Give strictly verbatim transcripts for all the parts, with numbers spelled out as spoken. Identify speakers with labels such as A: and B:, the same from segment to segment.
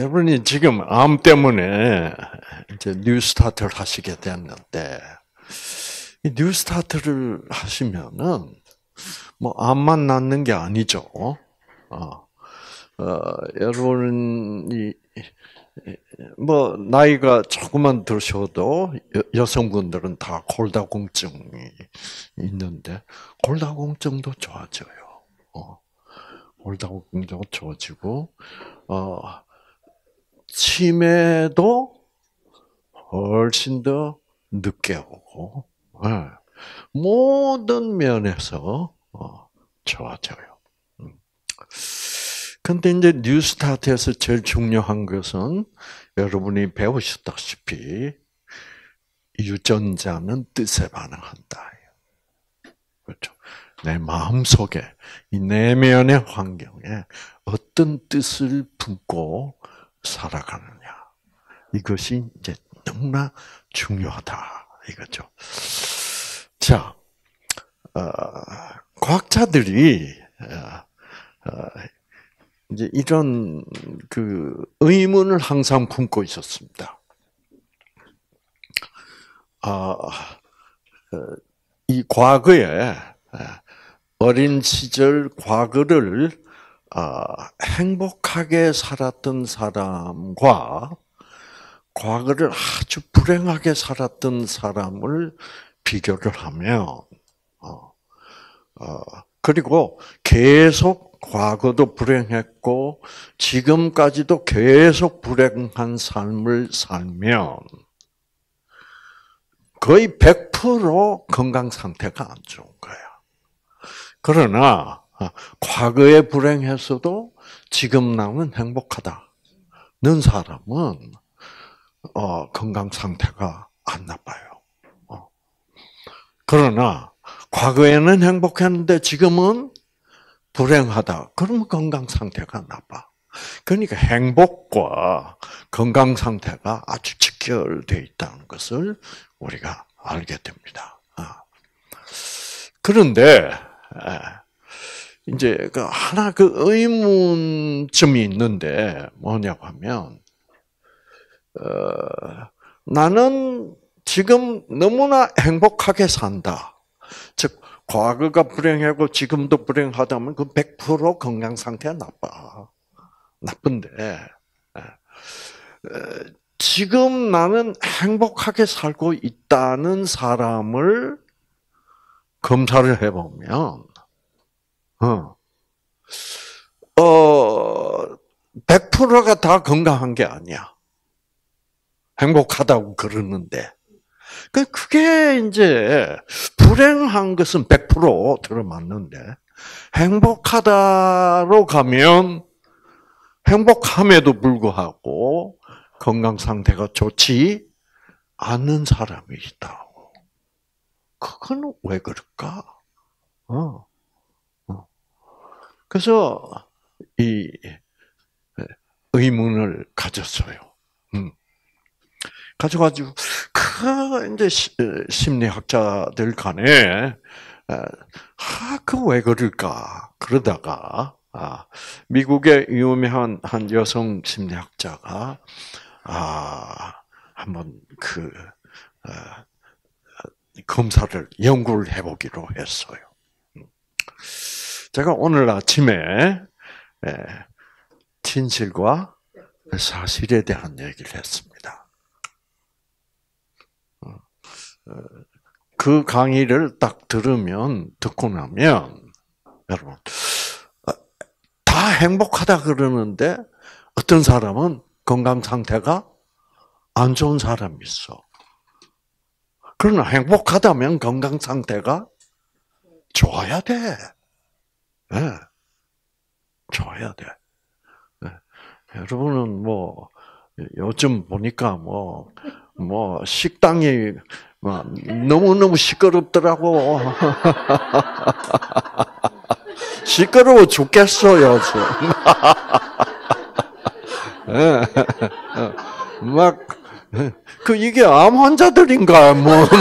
A: 여러분이 지금 암 때문에 이제 뉴스타트를 하시게 됐는데, 이 뉴스타트를 하시면은 뭐 암만 낫는 게 아니죠. 어, 어 여러분이 뭐 나이가 조금만 드셔도 여성분들은 다 골다공증이 있는데 골다공증도 좋아져요. 어, 골다공증도 좋아지고, 어, 치매도 훨씬 더 늦게 오고, 네. 모든 면에서 어, 좋아져요. 근데 이제 뉴스타트에서 제일 중요한 것은 여러분이 배우셨다시피 유전자는 뜻에 반응한다. 그렇죠. 내 마음 속에 이 내면의 환경에 어떤 뜻을 품고 살아가느냐. 이것이 이제 너무나 중요하다. 이거죠. 자, 어, 과학자들이 어, 어, 이제 이런 그 의문을 항상 품고 있었습니다. 아, 이 과거에 어린 시절 과거를 행복하게 살았던 사람과 과거를 아주 불행하게 살았던 사람을 비교를 하면, 어, 어, 그리고 계속 과거도 불행했고 지금까지도 계속 불행한 삶을 살면 거의 백 퍼센트 건강 상태가 안 좋은 거야. 그러나 과거에 불행했어도 지금 나는 행복하다는 사람은 어, 건강 상태가 안 나빠요. 어. 그러나 과거에는 행복했는데 지금은 불행하다. 그러면 건강 상태가 나빠. 그러니까 행복과 건강 상태가 아주 직결되어 있다는 것을 우리가 알게 됩니다. 그런데 이제 그 하나 그 의문점이 있는데 뭐냐고 하면, 어, 나는 지금 너무나 행복하게 산다. 즉 과거가 불행하고 지금도 불행하다면 그 백 퍼센트 건강 상태가 나빠. 나쁜데, 지금 나는 행복하게 살고 있다는 사람을 검사를 해보면, 어, 어, 백 퍼센트가 다 건강한 게 아니야. 행복하다고 그러는데. 그게 이제 불행한 것은 백 퍼센트 들어맞는데 행복하다로 가면 행복함에도 불구하고 건강 상태가 좋지 않은 사람이 있다고. 그건 왜 그럴까? 어. 어. 그래서 이 의문을 가졌어요. 음. 가져가지고 그 이제 심리학자들 간에 아, 그 왜 그럴까? 그러다가 아, 미국의 유명한 한 여성 심리학자가 아, 한번 그 어, 검사를 연구를 해보기로 했어요. 제가 오늘 아침에 에, 진실과 사실에 대한 얘기를 했습니다. 그 강의를 딱 들으면, 듣고 나면, 여러분, 다 행복하다 그러는데, 어떤 사람은 건강 상태가 안 좋은 사람이 있어. 그러나 행복하다면 건강 상태가 좋아야 돼. 네. 좋아야 돼. 네. 여러분은 뭐, 요즘 보니까 뭐, 뭐, 식당이 너무너무 시끄럽더라고. 시끄러워 죽겠어요, 막, 그, 이게 암 환자들인가, 뭐, 뭐.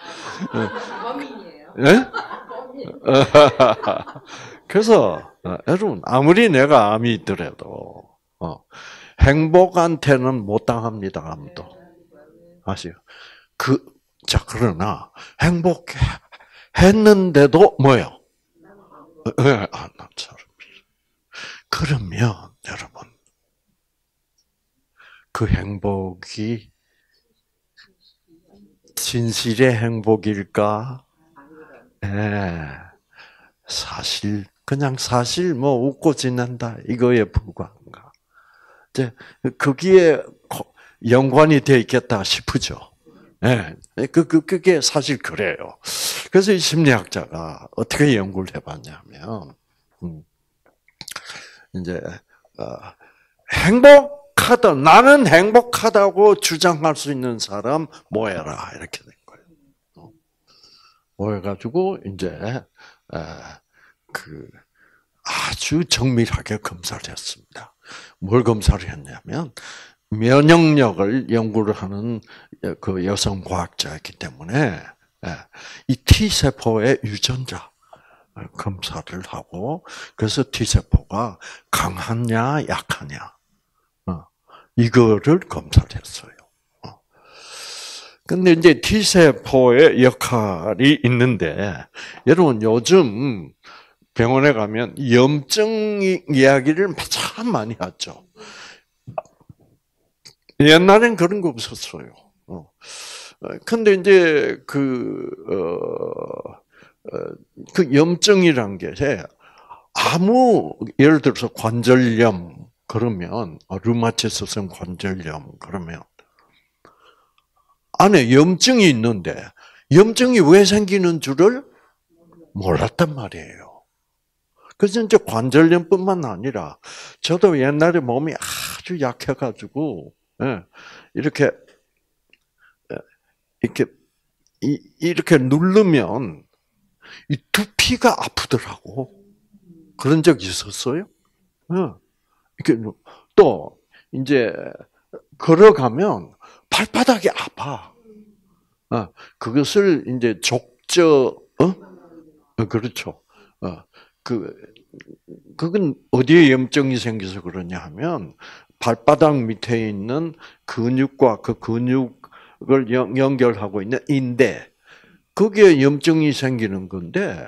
A: 범인이에요. 예? 그래서, 여러분, 아무리 내가 암이 있더라도, 어, 행복한테는 못 당합니다, 암도. 아시요? 그, 자, 그러나, 행복했는데도 뭐요? 예, 안 난 사람이. 그러면, 여러분, 그 행복이 진실의 행복일까? 예. 사실, 그냥 사실 뭐 웃고 지낸다. 이거에 불과한가. 이제, 거기에 연관이 되어 있겠다 싶으죠. 예. 그, 그, 그게 사실 그래요. 그래서 이 심리학자가 어떻게 연구를 해봤냐면, 음, 이제, 어, 행복하다, 나는 행복하다고 주장할 수 있는 사람 모여라. 이렇게 된 거예요. 모여가지고, 이제, 그, 아주 정밀하게 검사를 했습니다. 뭘 검사를 했냐면, 면역력을 연구를 하는 그 여성 과학자이기 때문에, 이 T세포의 유전자 검사를 하고, 그래서 T세포가 강하냐, 약하냐, 이거를 검사를 했어요. 근데 이제 T세포의 역할이 있는데, 여러분 요즘 병원에 가면 염증 이야기를 참 많이 하죠. 옛날엔 그런 거 없었어요. 근데 이제 그, 어, 그 염증이란 게 아무, 예를 들어서 관절염, 그러면, 류마티스성 관절염, 그러면, 안에 염증이 있는데, 염증이 왜 생기는 줄을 몰랐단 말이에요. 그래서 이제 관절염뿐만 아니라, 저도 옛날에 몸이 아주 약해가지고, 이렇게, 이렇게, 이렇게 누르면, 이 두피가 아프더라고. 그런 적 있었어요? 이렇게, 또, 이제, 걸어가면, 발바닥이 아파. 그것을 이제 족저, 어? 그렇죠. 어, 그, 그건 어디에 염증이 생겨서 그러냐 하면, 발바닥 밑에 있는 근육과 그 근육을 연결하고 있는 인대, 거기에 염증이 생기는 건데,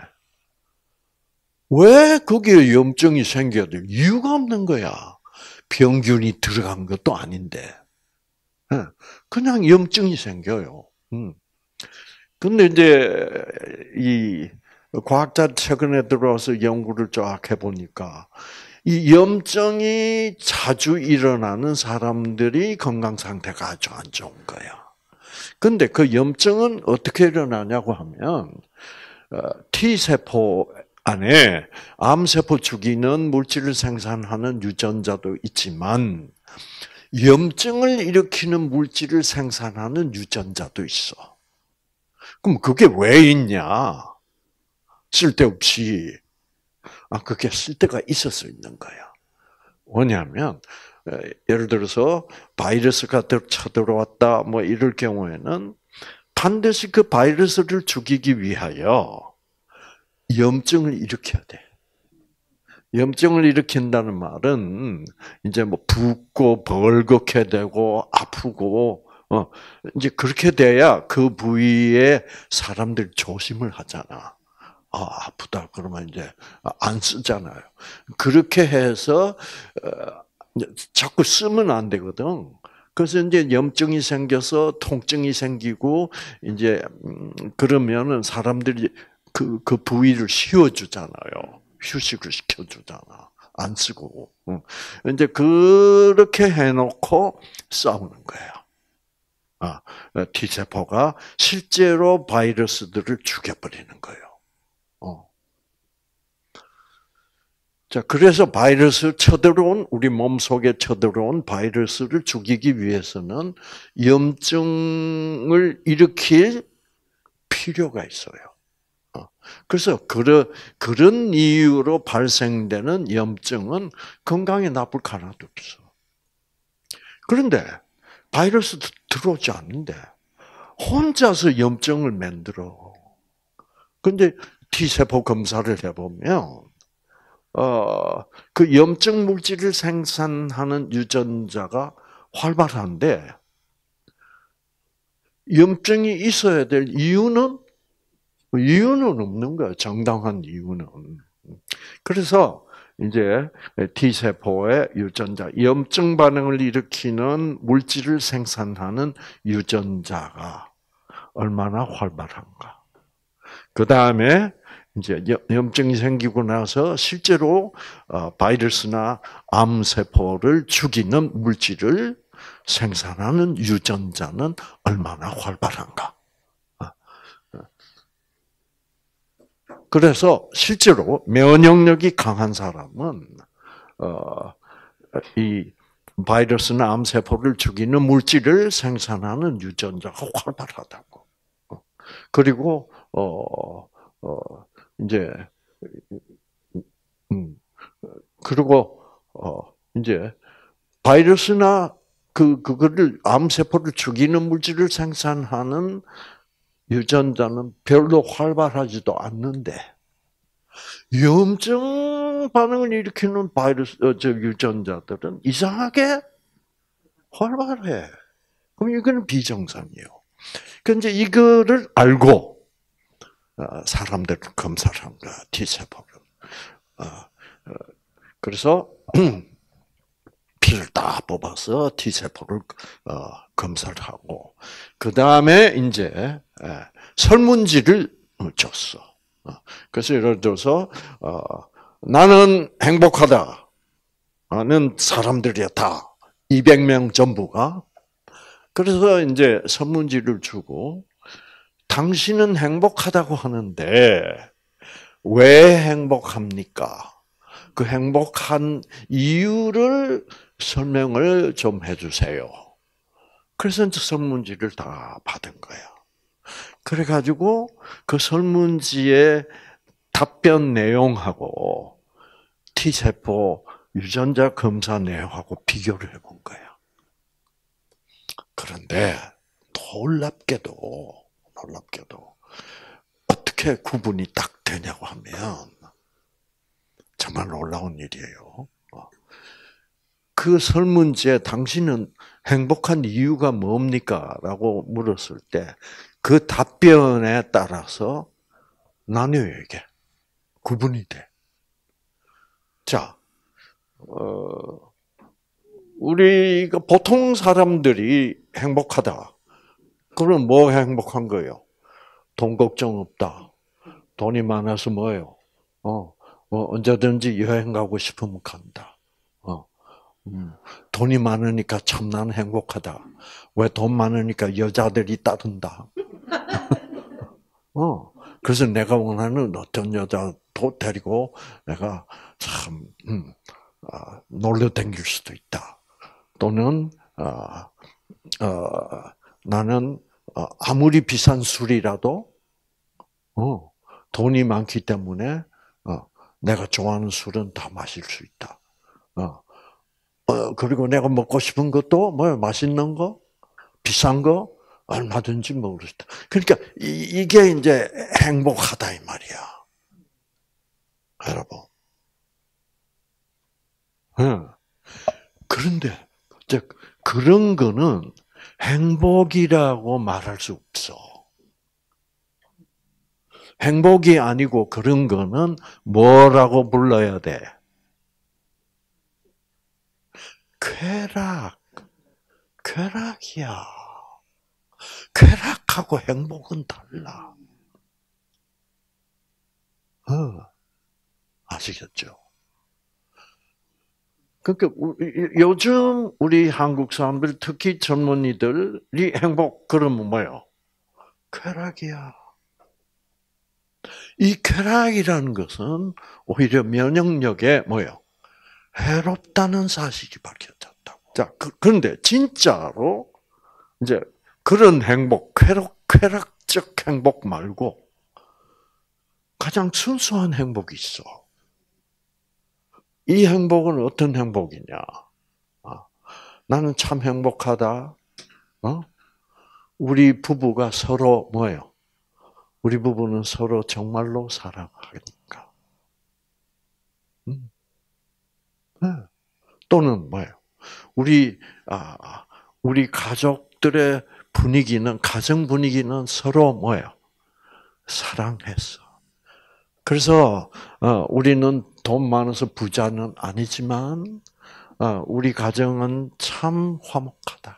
A: 왜 거기에 염증이 생겨야 돼? 이유가 없는 거야. 병균이 들어간 것도 아닌데. 그냥 염증이 생겨요. 근데 이제, 이, 과학자 최근에 들어와서 연구를 쫙 해보니까, 이 염증이 자주 일어나는 사람들이 건강 상태가 아주 안 좋은 거야. 근데 그 염증은 어떻게 일어나냐고 하면, T세포 안에 암세포 죽이는 물질을 생산하는 유전자도 있지만, 염증을 일으키는 물질을 생산하는 유전자도 있어. 그럼 그게 왜 있냐? 쓸데없이. 아, 그게 쓸데가 있어서 있는 거야. 뭐냐면, 예를 들어서 바이러스가 쳐들어왔다, 뭐 이럴 경우에는 반드시 그 바이러스를 죽이기 위하여 염증을 일으켜야 돼. 염증을 일으킨다는 말은 이제 뭐 붓고 벌겋게 되고 아프고 어 이제 그렇게 돼야 그 부위에 사람들 조심을 하잖아. 아, 아프다 그러면 이제 안 쓰잖아요. 그렇게 해서 자꾸 쓰면 안 되거든. 그래서 이제 염증이 생겨서 통증이 생기고 이제 그러면은 사람들이 그, 그 부위를 씌워주잖아요. 휴식을 시켜주잖아. 안 쓰고. 이제 그렇게 해놓고 싸우는 거예요. 아, T세포가 실제로 바이러스들을 죽여버리는 거예요. 어. 자, 그래서 바이러스 쳐들어온, 우리 몸 속에 쳐들어온 바이러스를 죽이기 위해서는 염증을 일으킬 필요가 있어요. 그래서 그런 그런 이유로 발생되는 염증은 건강에 나쁠 거 하나도 없어. 그런데 바이러스 들어오지 않는데 혼자서 염증을 만들어. 근데 T세포 검사를 해보면 어, 그 염증 물질을 생산하는 유전자가 활발한데 염증이 있어야 될 이유는 이유는 없는 거야. 정당한 이유는. 그래서 이제 T세포의 유전자, 염증 반응을 일으키는 물질을 생산하는 유전자가 얼마나 활발한가. 그 다음에 이제 염증이 생기고 나서 실제로 바이러스나 암세포를 죽이는 물질을 생산하는 유전자는 얼마나 활발한가. 그래서 실제로 면역력이 강한 사람은 어, 이 바이러스나 암세포를 죽이는 물질을 생산하는 유전자가 활발하다고. 그리고 어, 어, 이제 음, 그리고 어, 이제 바이러스나 그 그거를 암세포를 죽이는 물질을 생산하는 유전자는 별로 활발하지도 않는데 염증 반응을 일으키는 바이러스 어, 저 유전자들은 이상하게 활발해. 그럼 이거는 비정상이에요. 그런데 이거를 알고 사람들 검사를 한 거야, T세포를. 그래서 피를 다 뽑아서 T세포를 검사를 하고 그 다음에 이제 설문지를 줬어. 그래서 예를 들어서 나는 행복하다. 나는 사람들이야 다 이백 명 전부가. 그래서 이제 설문지를 주고 당신은 행복하다고 하는데 왜 행복합니까? 그 행복한 이유를 설명을 좀 해주세요. 그래서 설문지를 다 받은 거야. 그래가지고 그 설문지의 답변 내용하고 T세포 유전자 검사 내용하고 비교를 해본 거야. 그런데 놀랍게도 놀랍게도 어떻게 구분이 딱 되냐고 하면 정말 놀라운 일이에요. 그 설문지에 당신은 행복한 이유가 뭡니까? 라고 물었을 때 그 답변에 따라서 나뉘어요, 이게. 구분이 돼. 자, 어, 우리가 보통 사람들이 행복하다. 그럼 뭐 행복한 거예요? 돈 걱정 없다. 돈이 많아서 뭐예요? 어, 뭐 언제든지 여행 가고 싶으면 간다. 어, 음, 돈이 많으니까 참 난 행복하다. 왜 돈 많으니까 여자들이 따른다. 어, 그래서 내가 원하는 어떤 여자도 데리고 내가 참 음, 아, 놀러 다닐 수도 있다. 또는 아, 어, 나는 어, 아무리 비싼 술이라도 어, 돈이 많기 때문에 어, 내가 좋아하는 술은 다 마실 수 있다. 어, 어, 그리고 내가 먹고 싶은 것도 뭐 맛있는 거, 비싼 거 얼마든지 먹을 수 있다. 그러니까 이, 이게 이제 행복하다 이 말이야, 여러분. 응. 그런데 즉 그런 거는 행복이라고 말할 수 없어. 행복이 아니고 그런 거는 뭐라고 불러야 돼? 쾌락. 쾌락이야. 쾌락하고 행복은 달라. 어, 아시겠죠? 그러니까 요즘 우리 한국 사람들, 특히 젊은이들이 행복 그러면 뭐예요? 쾌락이야. 이 쾌락이라는 것은 오히려 면역력에 뭐예요? 해롭다는 사실이 밝혀졌다고. 자, 그, 그런데 진짜로 이제 그런 행복, 쾌락, 쾌락적 행복 말고 가장 순수한 행복이 있어. 이 행복은 어떤 행복이냐? 아, 나는 참 행복하다. 어? 우리 부부가 서로 뭐예요? 우리 부부는 서로 정말로 사랑하니까. 음. 또는 뭐예요? 우리 아 우리 가족들의 분위기는 가정 분위기는 서로 뭐예요? 사랑했어. 그래서 어, 우리는 돈 많아서 부자는 아니지만 어, 우리 가정은 참 화목하다.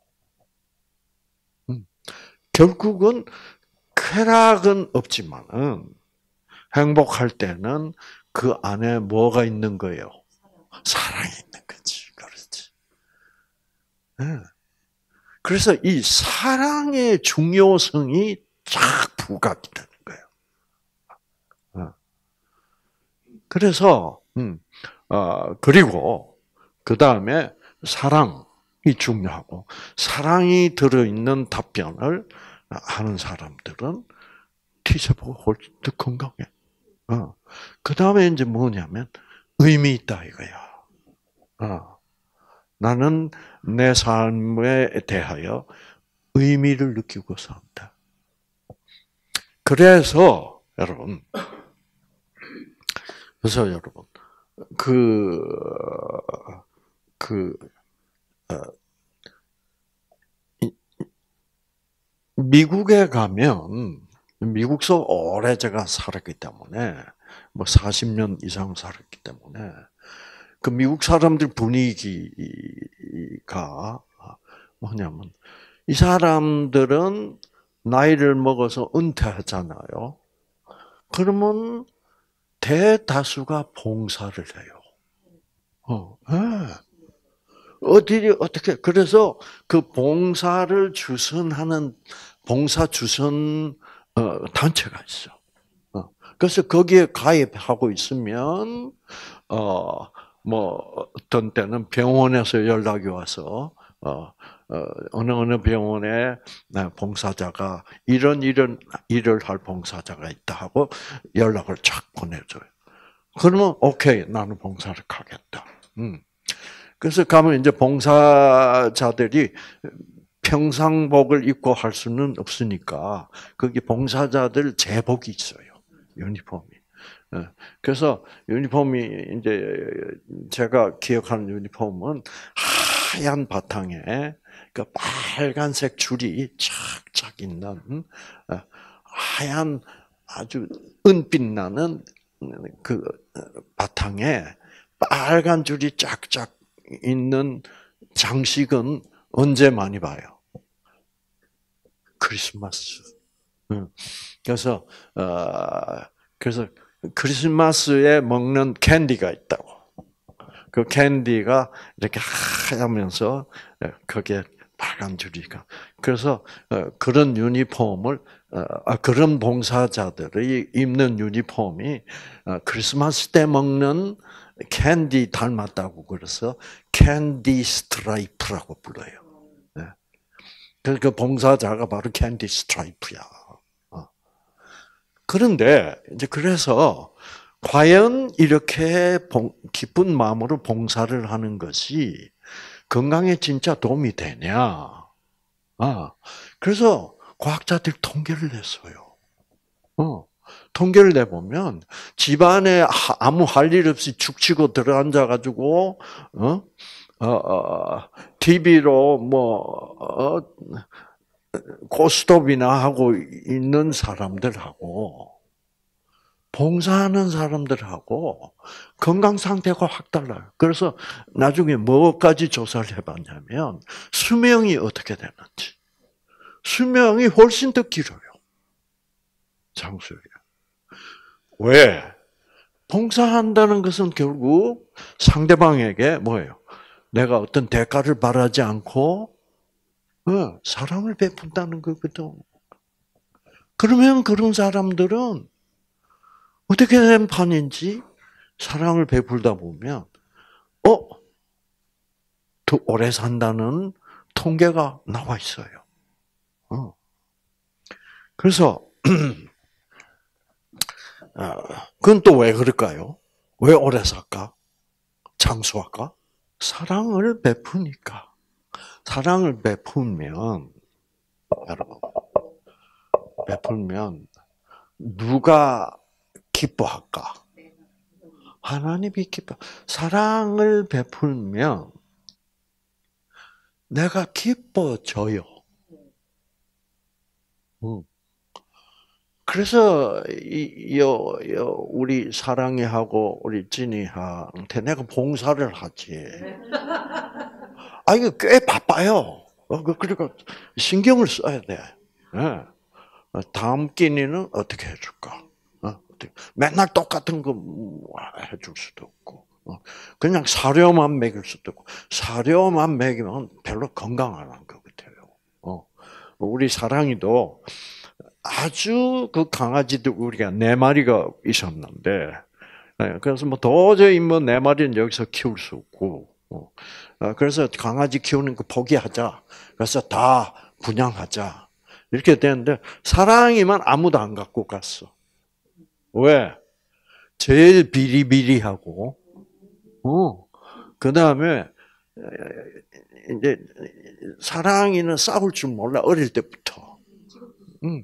A: 음. 결국은 쾌락은 없지만은 행복할 때는 그 안에 뭐가 있는 거예요? 사랑이 있는 거지. 그렇지. 네. 그래서 이 사랑의 중요성이 쫙 부각이 되는 거예요. 어. 그래서 음, 어, 그리고 그 다음에 사랑이 중요하고 사랑이 들어있는 답변을 하는 사람들은 T세포가 훨씬 더 건강해. 어. 그 다음에 이제 뭐냐면 의미 있다 이거야. 어. 나는 내 삶에 대하여 의미를 느끼고 산다. 그래서 여러분, 그래서 여러분, 그, 그, 어, 미국에 가면, 미국서 오래 제가 살았기 때문에, 뭐 사십 년 이상 살았기 때문에, 그 미국 사람들 분위기가 뭐냐면, 이 사람들은 나이를 먹어서 은퇴하잖아요. 그러면 대다수가 봉사를 해요. 어, 네. 어디 어떻게 그래서 그 봉사를 주선하는 봉사 주선 어, 단체가 있어. 어, 그래서 거기에 가입하고 있으면 어 뭐 어떤 때는 병원에서 연락이 와서 어, 어 어느 어느 병원에 봉사자가 이런 이런 일을 할 봉사자가 있다 하고 연락을 쫙 보내줘요. 그러면 오케이 나는 봉사를 가겠다. 음. 그래서 가면 이제 봉사자들이 평상복을 입고 할 수는 없으니까 거기 봉사자들 제복이 있어요. 유니폼이. 그래서 유니폼이 이제 제가 기억하는 유니폼은 하얀 바탕에 그 빨간색 줄이 쫙쫙 있는 하얀 아주 은빛 나는 그 바탕에 빨간 줄이 쫙쫙 있는 장식은 언제 많이 봐요? 크리스마스. 그래서 어 그래서 크리스마스에 먹는 캔디가 있다고. 그 캔디가 이렇게 하면서 거기에 빨간 줄이가. 그래서 그런 유니폼을 그런 봉사자들이 입는 유니폼이 크리스마스 때 먹는 캔디 닮았다고 그래서 캔디 스트라이프라고 불러요. 그 봉사자가 바로 캔디 스트라이프야. 그런데 이제 그래서 과연 이렇게 기쁜 마음으로 봉사를 하는 것이 건강에 진짜 도움이 되냐? 아, 그래서 과학자들이 통계를 냈어요. 어, 통계를 내보면 집안에 아무 할 일 없이 죽치고 들어앉아 가지고 어, 어, 어, 티비로 뭐 어, 고스톱이나 하고 있는 사람들하고 봉사하는 사람들하고 건강 상태가 확 달라요. 그래서 나중에 뭐까지 조사를 해봤냐면 수명이 어떻게 되는지. 수명이 훨씬 더 길어요. 장수요. 왜? 봉사한다는 것은 결국 상대방에게 뭐예요? 내가 어떤 대가를 바라지 않고 사랑을 베푼다는 거거든. 그러면 그런 사람들은 어떻게 된 판인지 사랑을 베풀다 보면 어? 더 오래 산다는 통계가 나와 있어요. 어. 그래서 그건 또 왜 그럴까요? 왜 오래 살까? 장수할까? 사랑을 베푸니까. 사랑을 베풀면 여러분 베풀면 누가 기뻐할까? 하나님이 기뻐. 사랑을 베풀면 내가 기뻐져요. 음. 그래서 이, 요, 요, 우리 사랑이하고 우리 진이한테 내가 봉사를 하지. 아, 이거 꽤 바빠요. 어, 그, 그러니까 신경을 써야 돼. 네. 다음 끼니는 어떻게 해줄까? 어, 맨날 똑같은 거 해줄 수도 없고, 어, 그냥 사료만 먹일 수도 없고, 사료만 먹이면 별로 건강 안 한 것 같아요. 어, 우리 사랑이도 아주 그 강아지들 우리가 네 마리가 있었는데, 그래서 뭐 도저히 뭐 네 마리는 여기서 키울 수 없고, 그래서 강아지 키우는 거 포기하자. 그래서 다 분양하자. 이렇게 됐는데 사랑이만 아무도 안 갖고 갔어. 왜? 제일 비리비리하고, 어, 그 다음에 이제 사랑이는 싸울 줄 몰라 어릴 때부터. 음.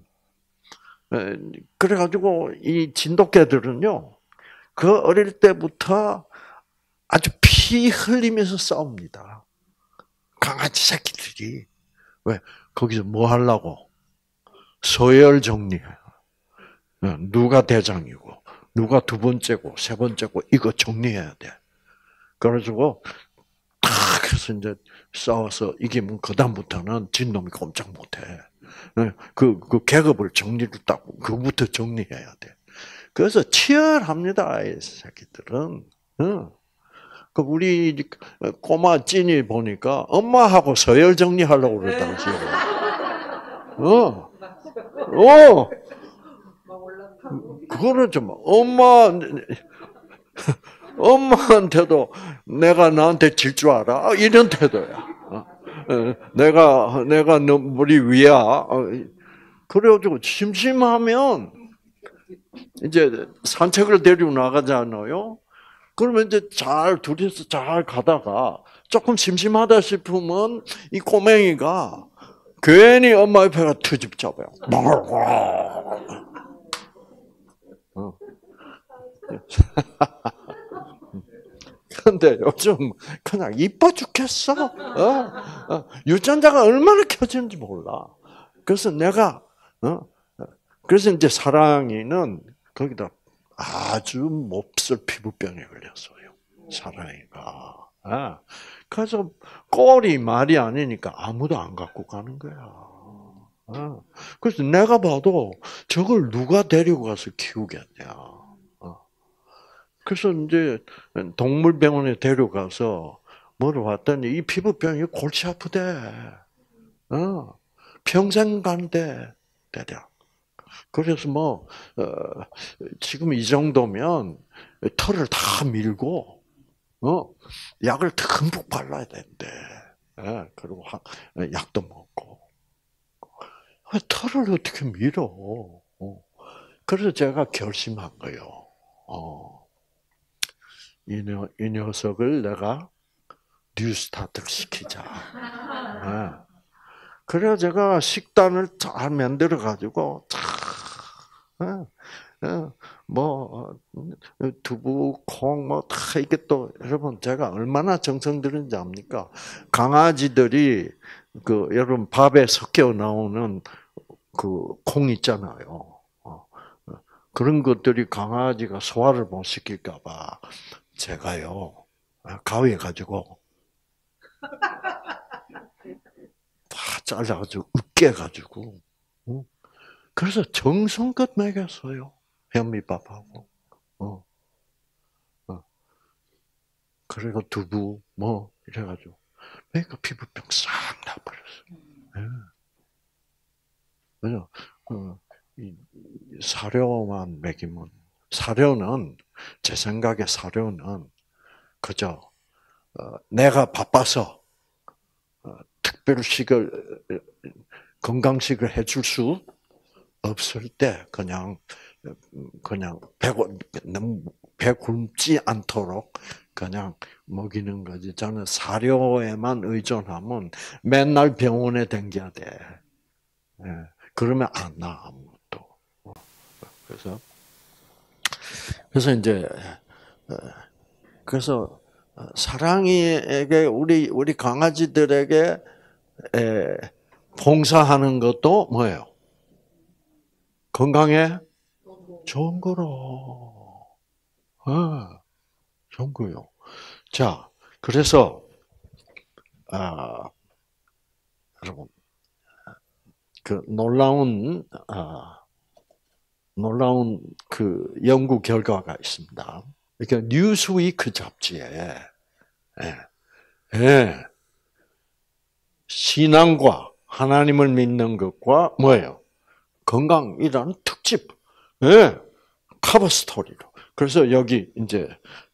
A: 그래가지고 이 진돗개들은요, 그 어릴 때부터 아주 피 흘리면서 싸웁니다. 강아지 새끼들이. 왜? 거기서 뭐 하려고? 서열 정리해요. 누가 대장이고, 누가 두 번째고, 세 번째고, 이거 정리해야 돼. 그래가지고, 탁 해서 이제 싸워서 이기면 그다음부터는 진놈이 꼼짝 못해. 그, 그 계급을 정리를 딱, 그거부터 정리해야 돼. 그래서 치열합니다, 이 새끼들은. 그 우리 꼬마 찐이 보니까 엄마하고 서열 정리하려고 그랬다고 지금. 어, 어. 그거는 좀 엄마 엄마한테도 내가 나한테 질 줄 알아? 이런 태도야. 내가 내가 너 우리 위야. 그래가지고 심심하면 이제 산책을 데리고 나가잖아요. 그러면 이제 잘 둘이서 잘 가다가 조금 심심하다 싶으면 이 꼬맹이가 괜히 엄마 옆에가 트집 잡아요. 어. 근데 요즘 그냥 이뻐 죽겠어. 어? 어. 유전자가 얼마나 켜지는지 몰라. 그래서 내가 어? 그래서 이제 사랑이는 거기다 아주 몹쓸 피부병에 걸렸어요. 사랑이가. 아, 그래서 꼴이 말이 아니니까 아무도 안 갖고 가는 거야. 아, 그래서 내가 봐도 저걸 누가 데리고 가서 키우겠냐. 그래서 이제 동물병원에 데려가서 뭐를 봤더니 이 피부병이 골치 아프대. 어, 평생 간대. 대략. 그래서 뭐 어, 지금 이 정도면 털을 다 밀고 어, 약을 듬뿍 발라야 된대. 예, 그리고 하, 약도 먹고. 털을 어떻게 밀어? 어. 그래서 제가 결심한 거예요. 어, 이, 녀, 이 녀석을 내가 뉴스타트를 시키자. 예. 그래서 제가 식단을 잘 만들어 가지고 참, 뭐 두부, 콩, 뭐 다 이게 또 여러분 제가 얼마나 정성 들인지 압니까? 강아지들이 그 여러분 밥에 섞여 나오는 그 콩 있잖아요. 그런 것들이 강아지가 소화를 못 시킬까봐 제가요 가위에 가지고 다 잘라가지고 으깨가지고 그래서 정성껏 먹였어요. 현미밥하고. 어. 어. 그리고 두부, 뭐, 이래가지고. 그러니까 피부병 싹 나버렸어. 예. 그래서, 어, 이, 사료만 먹이면, 사료는, 제 생각에 사료는, 그저, 어, 내가 바빠서, 어, 특별식을, 건강식을 해줄 수 없을 때, 그냥, 그냥 배, 너무 배 굶지 않도록 그냥 먹이는 거지. 저는 사료에만 의존하면 맨날 병원에 댕겨야 돼. 예. 그러면 안 나, 아무것도. 그래서, 그래서 이제 그래서 사랑이에게 우리 우리 강아지들에게 에, 봉사하는 것도 뭐예요? 건강에 좋은 거로. 아, 좋은 거요. 자, 그래서 아, 여러분 그 놀라운 아, 놀라운 그 연구 결과가 있습니다. 그러니까 뉴스위크 잡지에 예, 예, 신앙과 하나님을 믿는 것과 뭐예요? 건강이라는 특집, 예, 커버 스토리로. 그래서 여기 이제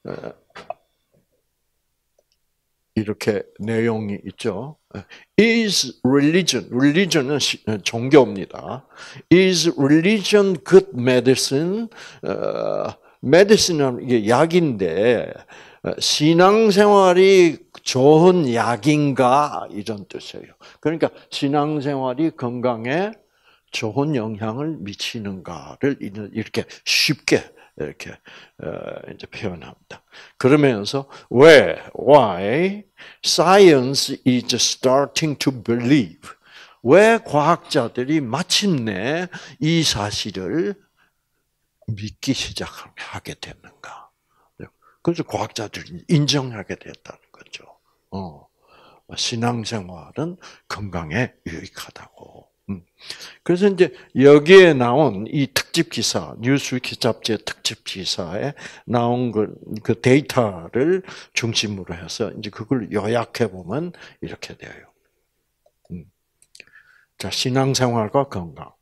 A: 이렇게 내용이 있죠. Is religion, religion은 종교입니다. Is religion good medicine? 어, medicine은 이게 약인데 신앙생활이 좋은 약인가 이런 뜻이에요. 그러니까 신앙생활이 건강에 좋은 영향을 미치는가를 이렇게 쉽게 이렇게 이제 표현합니다. 그러면서 왜, why science is starting to believe. 왜 과학자들이 마침내 이 사실을 믿기 시작하게 됐는가? 그래서 과학자들이 인정하게 됐다는 거죠. 어, 신앙생활은 건강에 유익하다고. 그래서 이제 여기에 나온 이 특집 기사, 뉴스위크 잡지의 특집 기사에 나온 그, 그 데이터를 중심으로 해서 이제 그걸 요약해 보면 이렇게 돼요. 자, 신앙생활과 건강.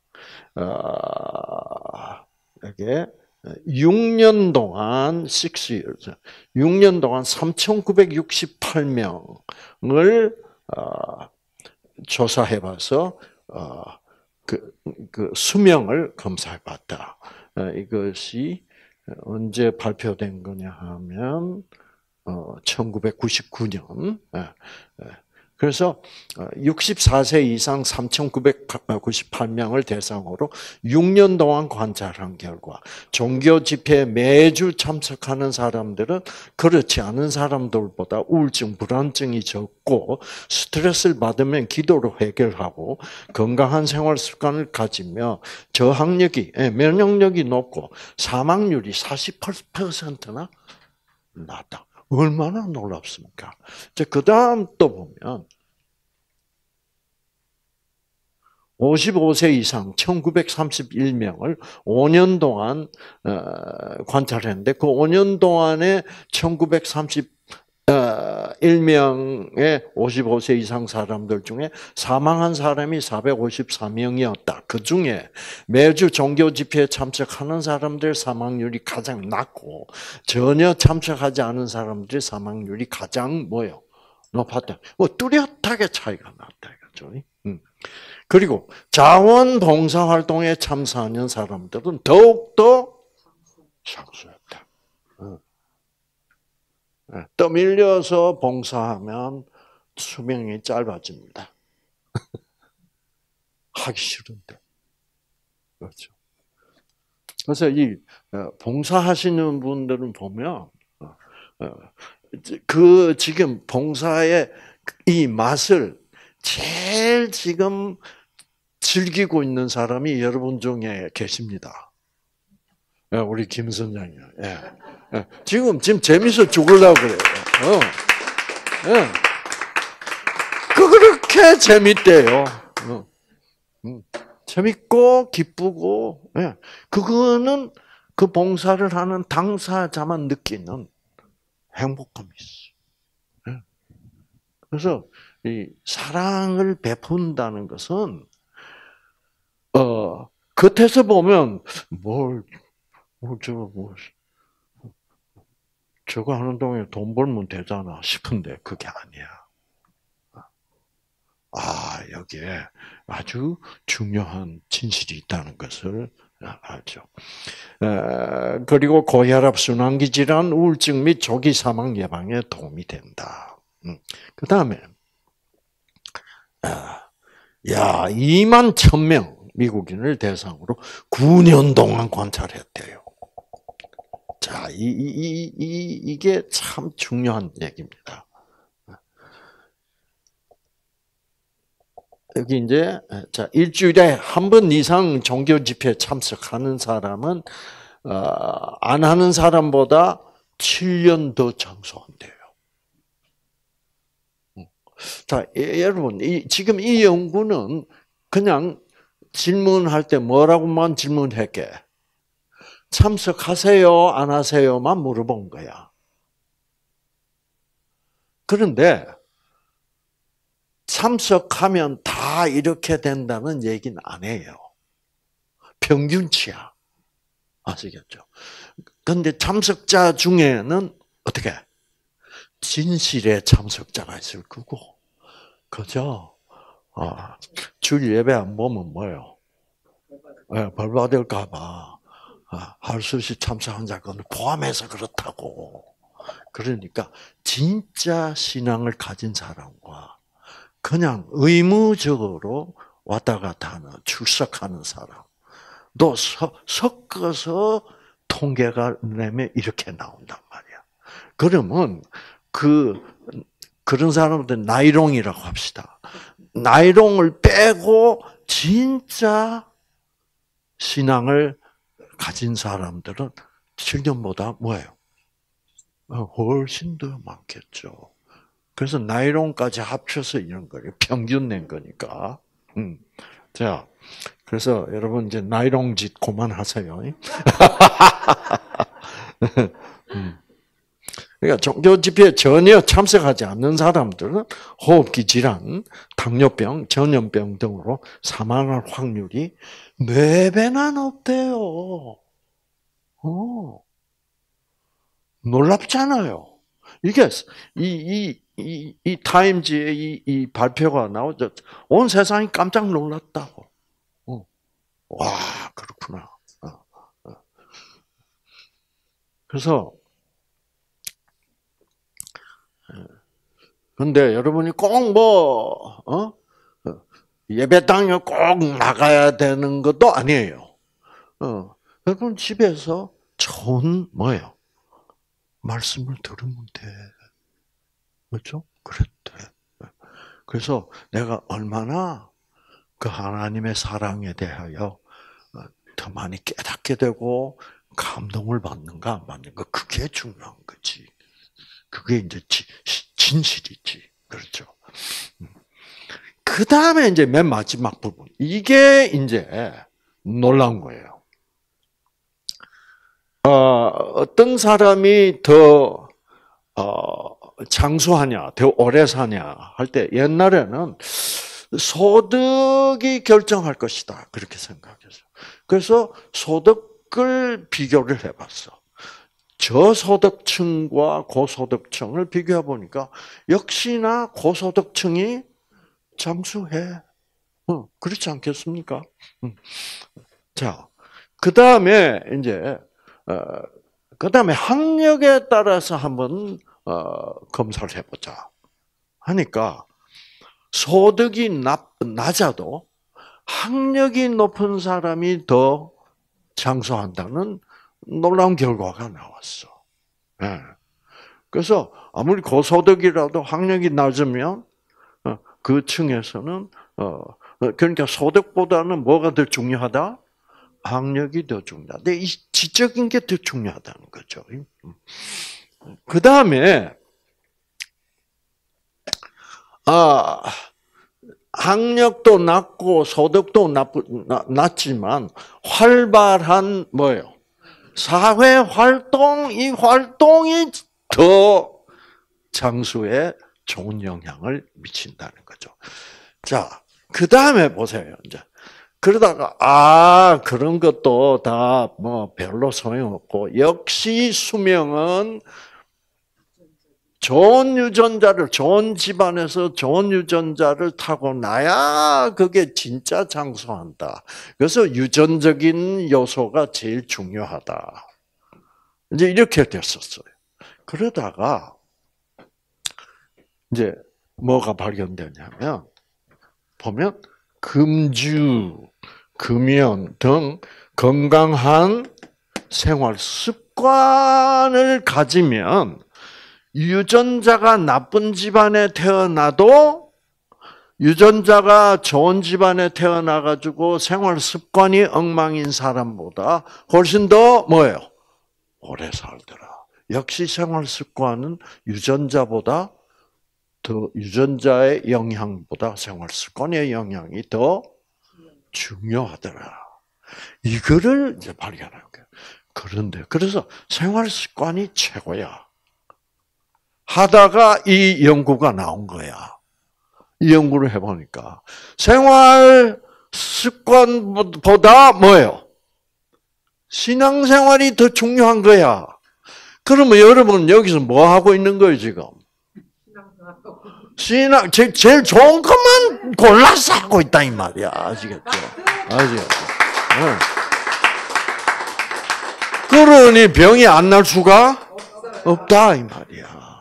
A: 어, 이게 육 년 동안 six years, 육 년 동안 삼천구백육십팔 명을 어, 조사해봐서 어, 그, 그 수명을 검사해봤다. 어, 이것이 언제 발표된 거냐 하면 어, 천구백구십구 년. 예, 예. 그래서 육십사 세 이상 삼천구백구십팔 명을 대상으로 육 년 동안 관찰한 결과 종교 집회에 매주 참석하는 사람들은 그렇지 않은 사람들보다 우울증, 불안증이 적고 스트레스를 받으면 기도로 해결하고 건강한 생활 습관을 가지며 저항력이, 면역력이 높고 사망률이 사십팔 퍼센트나 낮다. 얼마나 놀랍습니까? 그 다음 또 보면, 오십오 세 이상 천구백삼십일 명을 오 년 동안 관찰했는데, 그 오 년 동안에 천구백삼십일 명의 오십오 세 이상 사람들 중에 사망한 사람이 사백오십사 명이었다. 그 중에 매주 종교 집회에 참석하는 사람들 사망률이 가장 낮고 전혀 참석하지 않은 사람들의 사망률이 가장 뭐요? 높았다. 뭐 뚜렷하게 차이가 났다 이거죠. 그리고 자원봉사 활동에 참석하는 사람들은 더욱더 상수했다. 떠밀려서 봉사하면 수명이 짧아집니다. 하기 싫은데. 그렇죠. 그래서 이 봉사하시는 분들은 보면 그 지금 봉사의 이 맛을 제일 지금 즐기고 있는 사람이 여러분 중에 계십니다. 우리 김 선장님. 예. 지금 지금 재밌어 죽으려고 그래요. 어. 예. 그렇게 재밌대요. 어. 음. 재밌고 기쁘고, 예. 그거는 그 봉사를 하는 당사자만 느끼는 행복감이 있어. 예. 그래서 이 사랑을 베푼다는 것은 어 겉에서 보면 뭘, 뭘 저거 뭐 저거 하는 동안에 돈 벌면 되잖아 싶은데 그게 아니야. 아, 여기에 아주 중요한 진실이 있다는 것을 알죠. 그리고 고혈압, 순환기 질환, 우울증 및 조기 사망 예방에 도움이 된다. 그 다음에 야, 이만 천 명 미국인을 대상으로 구 년 동안 관찰했대요. 자, 이, 이, 이, 이, 이게 참 중요한 얘기입니다. 여기 이제, 자, 일주일에 한 번 이상 종교 집회에 참석하는 사람은, 어, 안 하는 사람보다 칠 년 더 장수한대요. 자, 예, 여러분, 이, 지금 이 연구는 그냥 질문할 때 뭐라고만 질문할게. 참석하세요, 안 하세요만 물어본 거야. 그런데 참석하면 다 이렇게 된다는 얘기는 안 해요. 평균치야. 아시겠죠? 그런데 참석자 중에는 어떻게? 진실의 참석자가 있을 거고, 그죠? 아, 줄 예배 안 보면 뭐요? 네, 벌 받을까봐 아, 할 수 없이 참석한 자건을 포함해서 그렇다고. 그러니까 진짜 신앙을 가진 사람과 그냥 의무적으로 왔다 갔다 하는 출석하는 사람도 섞어서 통계가 내면 이렇게 나온단 말이야. 그러면 그 그런 사람들 나이롱이라고 합시다. 나이롱을 빼고 진짜 신앙을 가진 사람들은 칠 년보다 뭐예요? 훨씬 더 많겠죠. 그래서 나이론까지 합쳐서 이런 거예요. 평균 낸 거니까. 음. 자, 그래서 여러분 이제 나이론 짓 그만하세요. 음. 그러니까 종교 집회에 전혀 참석하지 않는 사람들은 호흡기 질환, 당뇨병, 전염병 등으로 사망할 확률이 네 배나 높대요. 어. 놀랍잖아요. 이게 이 이 이 이 타임즈의 이, 이 발표가 나오자 온 세상이 깜짝 놀랐다고. 어. 와, 그렇구나. 어, 어. 그래서 근데 여러분이 꼭 뭐 어? 예배당에 꼭 나가야 되는 것도 아니에요. 어. 여러분 집에서 좋은 뭐예요? 말씀을 들으면 돼. 그렇죠? 그랬대. 그래서 내가 얼마나 그 하나님의 사랑에 대하여 더 많이 깨닫게 되고 감동을 받는가 안 받는가 그게 중요한 거지. 그게 이제 진실이지. 그렇죠? 그 다음에 이제 맨 마지막 부분. 이게 이제 놀라운 거예요. 어, 어떤 사람이 더, 어, 장수하냐, 더 오래 사냐 할 때 옛날에는 소득이 결정할 것이다. 그렇게 생각했어요. 그래서 소득을 비교를 해봤어. 저소득층과 고소득층을 비교해 보니까 역시나 고소득층이 장수해. 어, 그렇지 않겠습니까? 자, 그 다음에 이제 어, 그 다음에 학력에 따라서 한번 어, 검사를 해보자. 하니까 소득이 낮, 낮아도 학력이 높은 사람이 더 장수한다는 놀라운 결과가 나왔어. 네. 그래서 아무리 고소득이라도 학력이 낮으면 그 층에서는 어 그러니까 소득보다는 뭐가 더 중요하다? 학력이 더 중요하다. 이 지적인 게 더 중요하다는 거죠. 그 다음에 아 학력도 낮고 소득도 낮, 낮지만 활발한 뭐예요? 사회 활동, 이 활동이 더 장수에 좋은 영향을 미친다는 거죠. 자, 그 다음에 보세요. 이제 그러다가 아 그런 것도 다 뭐 별로 소용없고 역시 수명은 좋은 유전자를 좋은 집안에서 좋은 유전자를 타고나야 그게 진짜 장수한다. 그래서 유전적인 요소가 제일 중요하다. 이제 이렇게 됐었어요. 그러다가 이제 뭐가 발견되냐면 보면 금주, 금연 등 건강한 생활 습관 습관을 가지면 유전자가 나쁜 집안에 태어나도 유전자가 좋은 집안에 태어나가지고 생활 습관이 엉망인 사람보다 훨씬 더 뭐예요? 오래 살더라. 역시 생활 습관은 유전자보다 더 유전자의 영향보다 생활 습관의 영향이 더 중요하더라. 이거를 이제 발견한 거예요. 그런데 그래서 생활 습관이 최고야. 하다가 이 연구가 나온 거야. 이 연구를 해보니까 생활 습관보다 뭐예요? 신앙생활이 더 중요한 거야. 그러면 여러분 여기서 뭐 하고 있는 거예요 지금? 신앙 제일, 제일 좋은 것만 골라서 하고 있다 이 말이야. 아시겠죠? 아시겠죠? 네. 그러니 병이 안 날 수가 없다 이 말이야.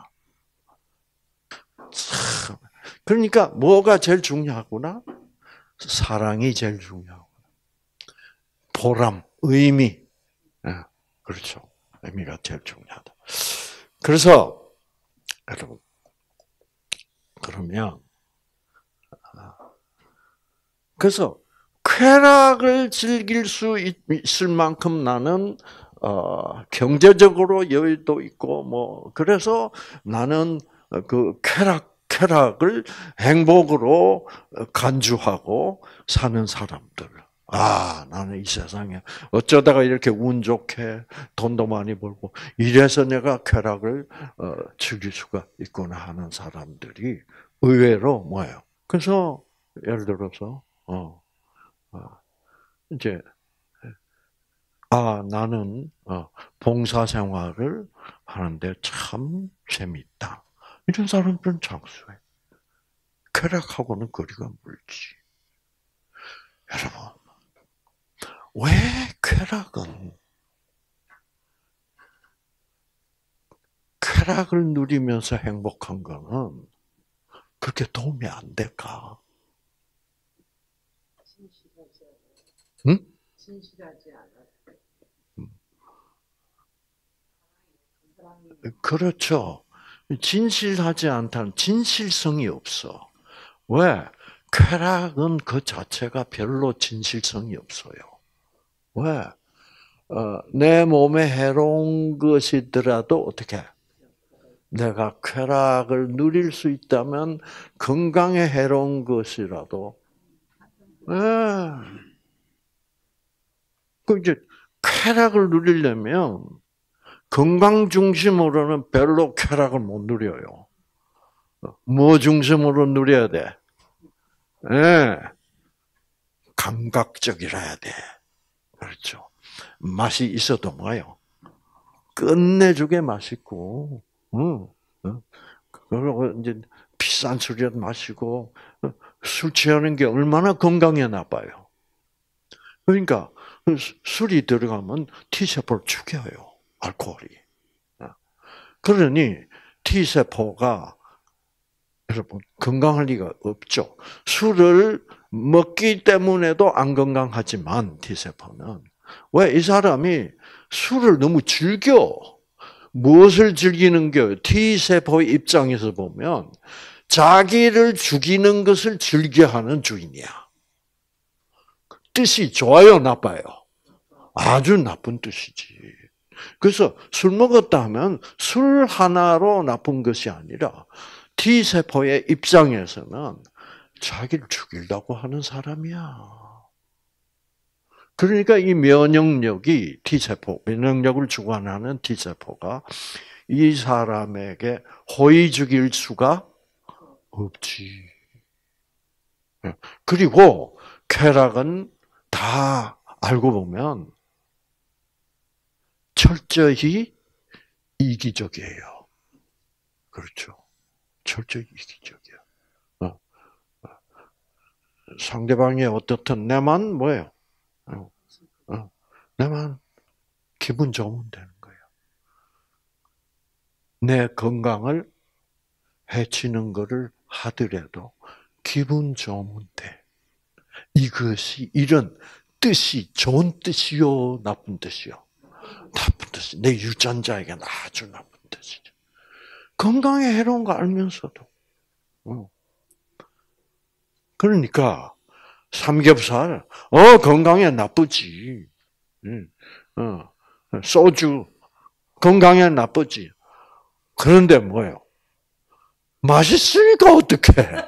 A: 참. 그러니까 뭐가 제일 중요하구나? 사랑이 제일 중요하구나. 보람, 의미. 네. 그렇죠. 의미가 제일 중요하다. 그래서 여러분 그러면 그래서 쾌락을 즐길 수 있을 만큼 나는 어, 경제적으로 여유도 있고 뭐 그래서 나는 그 쾌락 쾌락을 행복으로 간주하고 사는 사람들. 아, 나는 이 세상에 어쩌다가 이렇게 운 좋게 돈도 많이 벌고 이래서 내가 쾌락을 어, 즐길 수가 있구나 하는 사람들이 의외로 뭐예요? 그래서 예를 들어서 어, 어 이제 아 나는 어, 봉사 생활을 하는데 참 재밌다. 이런 사람들은 장수해. 쾌락하고는 거리가 멀지. 여러분. 왜 쾌락은 쾌락을 누리면서 행복한 거는 그렇게 도움이 안 될까? 응? 진실하지 않아. 그렇죠. 진실하지 않다는 진실성이 없어. 왜? 쾌락은 그 자체가 별로 진실성이 없어요. 왜? 어, 내 몸에 해로운 것이더라도 어떻게? 내가 쾌락을 누릴 수 있다면 건강에 해로운 것이라도, 예. 그 이제 쾌락을 누리려면 건강 중심으로는 별로 쾌락을 못 누려요. 뭐 중심으로 누려야 돼? 예. 감각적이라야 돼. 그렇죠. 맛이 있어도 뭐예요? 끝내주게 맛있고, 응. 그리고 이제 비싼 술이라도 마시고 술 취하는 게 얼마나 건강에 나빠요. 그러니까 술이 들어가면 T세포를 죽여요. 알코올이. 그러니 T세포가 여러분 건강할 리가 없죠. 술을 먹기 때문에도 안 건강하지만 T세포는 왜 이 사람이 술을 너무 즐겨. 무엇을 즐기는겨? T세포의 입장에서 보면 자기를 죽이는 것을 즐겨하는 주인이야. 뜻이 좋아요, 나빠요? 아주 나쁜 뜻이지. 그래서 술 먹었다 하면 술 하나로 나쁜 것이 아니라 T세포의 입장에서는 자기를 죽이려고 하는 사람이야. 그러니까 이 면역력이 T세포, 면역력을 주관하는 T세포가 이 사람에게 호의 죽일 수가 없지. 그리고 쾌락은 다 알고 보면 철저히 이기적이에요. 그렇죠. 철저히 이기적이야. 어. 상대방이 어떻든 내만 뭐예요? 어. 어. 내만 기분 좋으면 되는 거예요. 내 건강을 해치는 것을 하더라도 기분 좋으면 돼. 이것이 이런 뜻이 좋은 뜻이요, 나쁜 뜻이요? 나쁜 뜻이, 내 유전자에게는 아주 나쁜 뜻이죠. 건강에 해로운 거 알면서도. 어. 그러니까 삼겹살, 어 건강에 나쁘지. 어, 소주 건강에 나쁘지. 그런데 뭐예요? 맛있으니까 어떡해?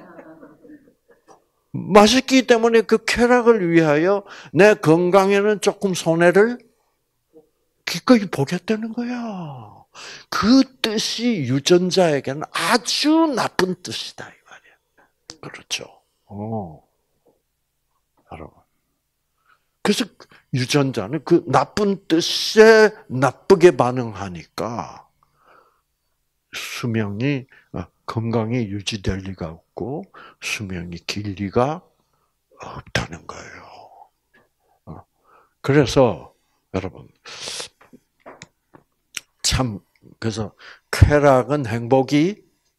A: 맛있기 때문에 그 쾌락을 위하여 내 건강에는 조금 손해를 기꺼이 보겠다는 거야. 그 뜻이 유전자에게는 아주 나쁜 뜻이다 이 말이야. 그렇죠. 어, 여러분. 그래서 유전자는 그 나쁜 뜻에 나쁘게 반응하니까 수명이 건강이 유지될 리가 없고 수명이 길 리가 없다는 거예요. 그래서 여러분 참 그래서 쾌락은 행복이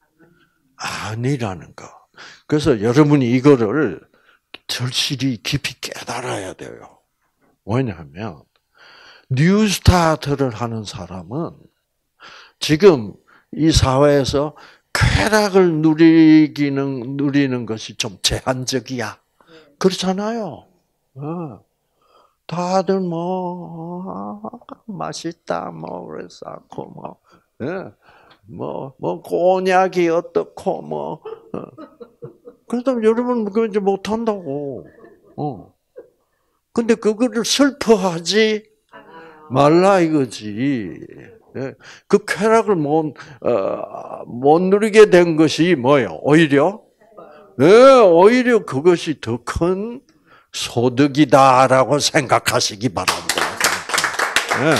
A: 아니라는 거. 그래서 여러분이 이거를 절실히 깊이 깨달아야 돼요. 왜냐하면 뉴스타트를 하는 사람은 지금 이 사회에서 쾌락을 누리기는 누리는 것이 좀 제한적이야. 그렇잖아요. 다들 뭐 맛있다, 뭐 그래서 뭐, 뭐, 뭐 곤약이 어떻고 뭐. 그래도 여러분 그거 이제 못 한다고. 어. 근데 그거를 슬퍼하지 말라 이거지. 그 쾌락을 못, 어, 못 누리게 된 것이 뭐예요? 오히려? 네, 오히려 그것이 더 큰 소득이다라고 생각하시기 바랍니다. 네.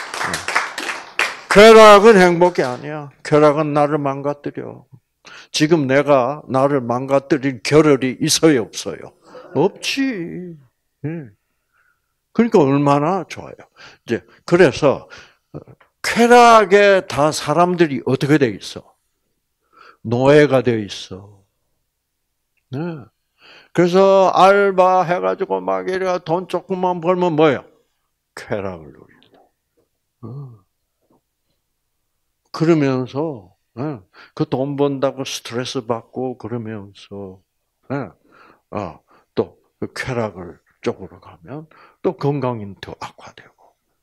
A: 쾌락은 행복이 아니야. 쾌락은 나를 망가뜨려. 지금 내가 나를 망가뜨릴 겨를이 있어요, 없어요? 없지. 네. 그러니까 얼마나 좋아요. 이제 그래서 쾌락에 다 사람들이 어떻게 돼 있어? 노예가 돼 있어. 네. 그래서 알바 해가지고 막 이래 돈 조금만 벌면 뭐예요? 쾌락을 누린다. 어. 그러면서 그 돈 번다고 스트레스 받고 그러면서 또 그 쾌락을 쪽으로 가면 또 건강이 더 악화되고.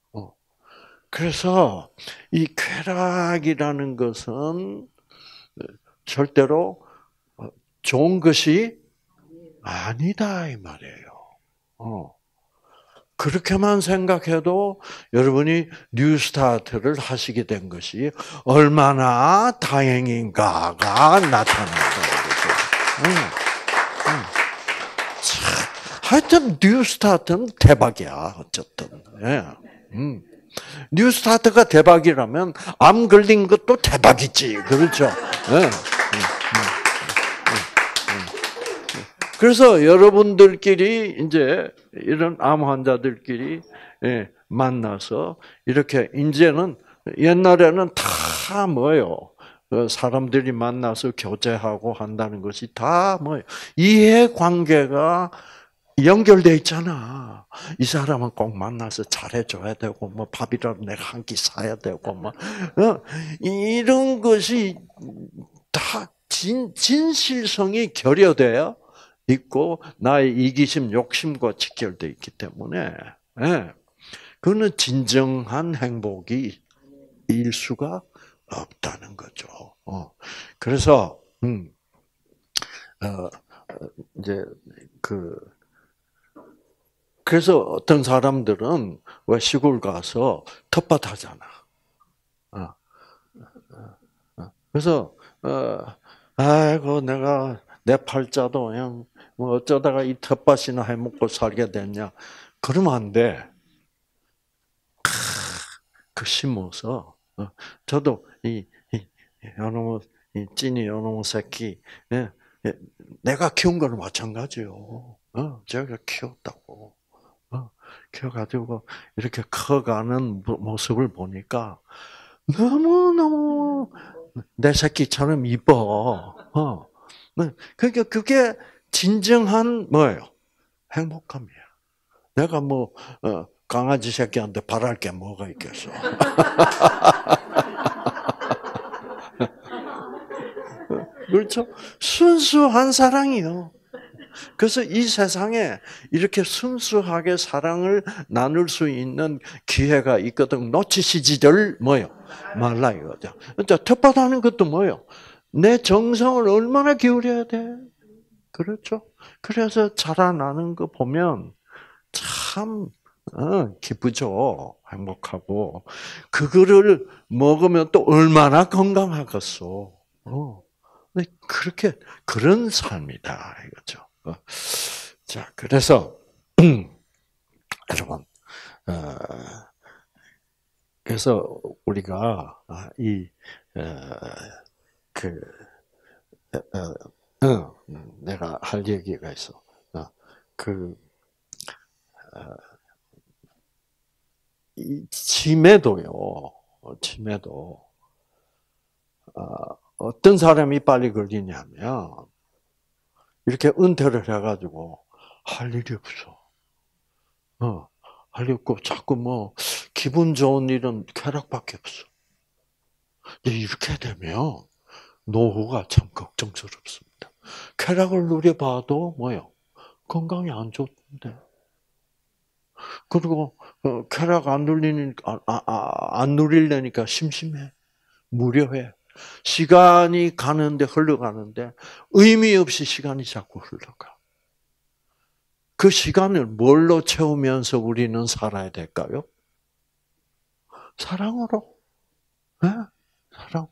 A: 그래서 이 쾌락이라는 것은 절대로 좋은 것이 아니다 이 말이에요. 어. 그렇게만 생각해도 여러분이 뉴스타트를 하시게 된 것이 얼마나 다행인가가 나타나는 거죠. 응. 응. 하여튼 뉴스타트는 대박이야 어쨌든. 예. 음. 뉴스타트가 대박이라면 암 걸린 것도 대박이지, 그렇죠? 네. 그래서 여러분들끼리 이제 이런 암 환자들끼리 만나서 이렇게 이제는 옛날에는 다 뭐예요? 사람들이 만나서 교제하고 한다는 것이 다 뭐예요? 이해관계가 연결돼 있잖아. 이 사람은 꼭 만나서 잘해줘야 되고, 뭐 밥이라도 내가 한 끼 사야 되고, 뭐 어, 이런 것이 다 진, 진실성이 결여되어 있고 나의 이기심, 욕심과 직결되어 있기 때문에, 예, 그거는 진정한 행복이 일 수가 없다는 거죠. 어, 그래서 음, 어, 이제 그 그래서 어떤 사람들은 왜 시골 가서 텃밭 하잖아. 어. 그래서 어, 아이고 내가 내 팔자도 그냥 뭐 어쩌다가 이 텃밭이나 해먹고 살게 됐냐? 그러면 안 돼. 그 심어서 어. 저도 이, 이 요놈의 이 찐이 요놈의 새끼 예, 예, 내가 키운 거는 마찬가지요. 어, 제가 키웠다고. 키워가지고 이렇게 커가는 모습을 보니까 너무너무 내 새끼처럼 이뻐. 어. 그러니까 그게 진정한 뭐예요? 행복감이야. 내가 뭐, 어, 강아지 새끼한테 바랄 게 뭐가 있겠어? 그렇죠? 순수한 사랑이요. 그래서 이 세상에 이렇게 순수하게 사랑을 나눌 수 있는 기회가 있거든. 놓치시지들 뭐요? 말라 이거죠. 자, 텃밭하는 것도 뭐요? 내 정성을 얼마나 기울여야 돼? 그렇죠? 그래서 자라나는 거 보면 참 어, 기쁘죠. 행복하고 그거를 먹으면 또 얼마나 건강하겠어. 어. 그렇게 그런 삶이다 이거죠. 어. 자, 그래서 여러분, 어, 그래서 우리가 이 그 어, 어, 내가 할 얘기가 있어. 어, 그 어, 이 치매도요. 치매도 어, 어떤 사람이 빨리 걸리냐면 이렇게 은퇴를 해가지고 할 일이 없어. 어, 할 일 없고 자꾸 뭐 기분 좋은 일은 쾌락밖에 없어. 이렇게 되면 노후가 참 걱정스럽습니다. 쾌락을 누려봐도 뭐요? 건강이 안 좋던데. 그리고 어, 쾌락 안 누리니까 아, 아, 안 누리려니까 심심해, 무료해. 시간이 가는데 흘러가는데 의미 없이 시간이 자꾸 흘러가. 그 시간을 뭘로 채우면서 우리는 살아야 될까요? 사랑으로. 네? 사랑으로.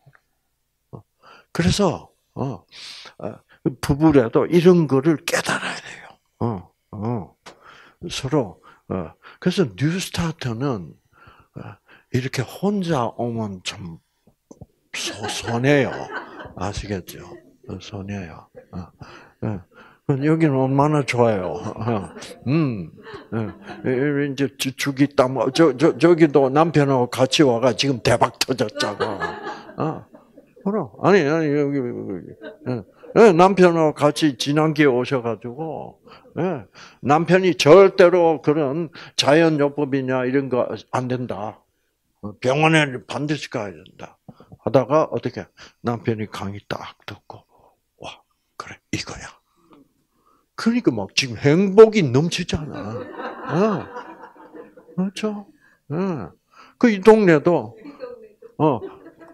A: 그래서 어, 부부라도 이런 거를 깨달아야 돼요. 어, 어. 서로. 어. 그래서 뉴스타트는 이렇게 혼자 오면 좀 손해요. 아시겠죠? 손해요. 어. 여기는 얼마나 좋아요. 음, 이제 죽이 땀, 저, 저, 저기도 남편하고 같이 와가 지금 대박 터졌잖아. 어, 그럼. 아니, 아니, 여기, 여기. 남편하고 같이 지난기에 오셔가지고, 남편이 절대로 그런 자연요법이냐 이런 거 안 된다. 병원에 반드시 가야 된다. 하다가 어떻게 남편이 강의 딱 듣고, 와, 그래, 이거야. 그러니까 막 지금 행복이 넘치잖아. 어. 그렇죠? 어. 그 이 동네도 어, 어,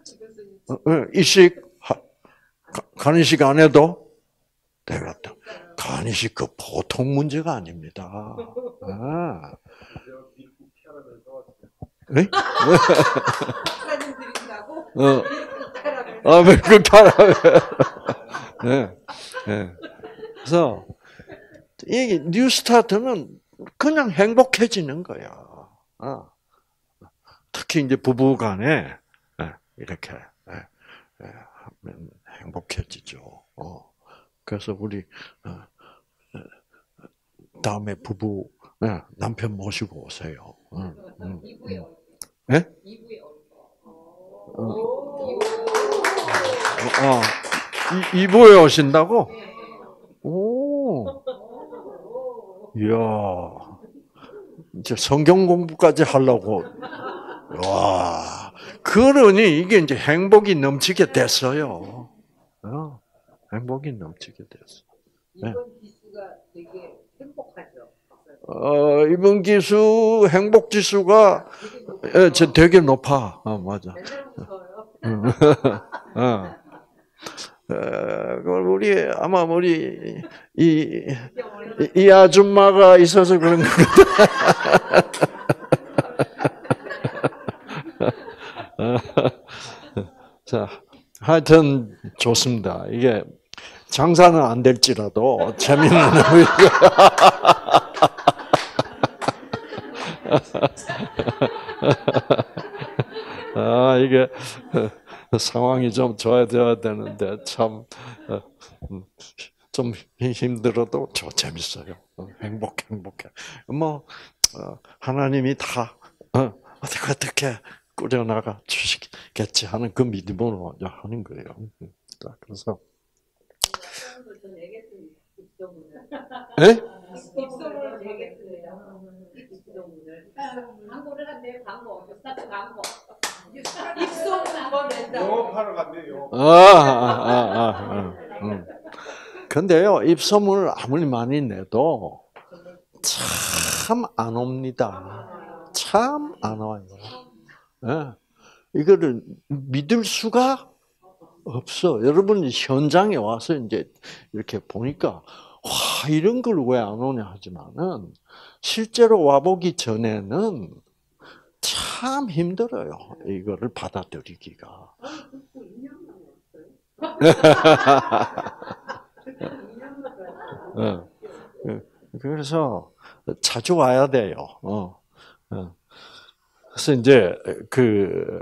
A: 이식 간이식 안 해도 되겠다. 간이식 그 보통 문제가 아닙니다. 아. 네?
B: 사진 드린다고?
A: 어. 아, 그 캐러멜. 네. 네. 그래서 이 뉴스타트는 그냥 행복해지는 거야. 어. 특히 이제 부부간에 이렇게 하면 행복해지죠. 그래서 우리 다음에 부부 남편 모시고 오세요. 네? 이 부에 오신다고? 오, 이야, 이제 성경 공부까지 하려고. 와, 그러니 이게 이제 행복이 넘치게 됐어요. 어, 행복이 넘치게 됐어.
B: 이번 기수가 되게 행복하죠.
A: 어, 이번 기수 행복 지수가 예, 되게 높아. 어, 맞아. 어. 그걸 우리 아마 우리 이, 이 아줌마가 있어서 그런 거거든. 자, 하여튼 좋습니다. 이게 장사는 안 될지라도 재밌는 아, 이게 상황이 좀 좋아져야 되는데 참 좀 힘들어도 저 재밌어요. 행복 행복해. 뭐 하나님이 다 어떻게 어떻게 꾸려나가 주시겠지 하는 그 믿음으로 하는 거예요. 그래서 예?
B: 광고를 한대. 광고. 스타트 광고. 입소 한번 낸다.
C: 영업하러 간대요.
A: 아, 아, 아, 아, 음. 근데요, 입소문을 아무리 많이 내도 참 안 옵니다. 참 안 와요. 예. 이거를 믿을 수가 없어. 여러분 현장에 와서 이제 이렇게 보니까 와 이런 걸 왜 안 오냐 하지만은 실제로 와보기 전에는 참 힘들어요. 이거를 받아들이기가. 어. 그래서 자주 와야 돼요. 어. 어. 그래서 이제 그